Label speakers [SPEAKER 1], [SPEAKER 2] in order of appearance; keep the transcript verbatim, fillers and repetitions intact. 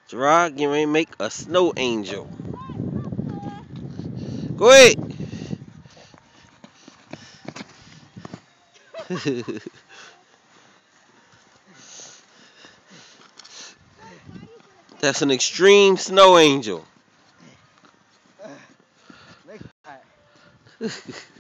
[SPEAKER 1] Gerard getting ready to make a snow angel. Go ahead. That's an extreme snow angel.